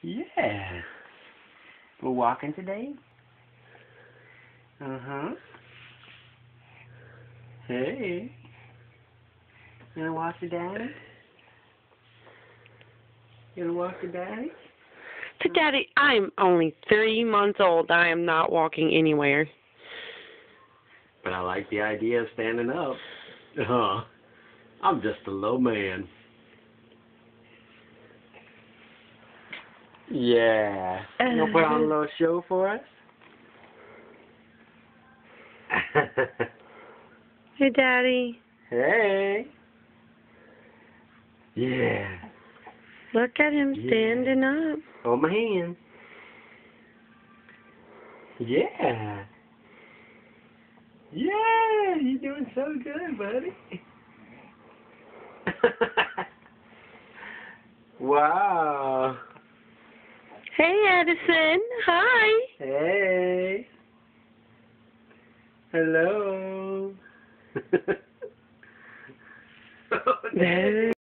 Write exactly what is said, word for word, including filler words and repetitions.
Yeah. We're walking today? Uh-huh. Hey. You gonna walk your daddy? You gonna walk your daddy? To Daddy, I'm only three months old. I am not walking anywhere. But I like the idea of standing up. Huh. I'm just a little man. Yeah. You gonna put on a little show for us? Hey, Daddy. Hey. Yeah. Look at him Yeah. standing up. Hold my hand. Yeah. Yeah, you're doing so good, buddy. Wow. Hey, Edison. Hi. Hey. Hello. There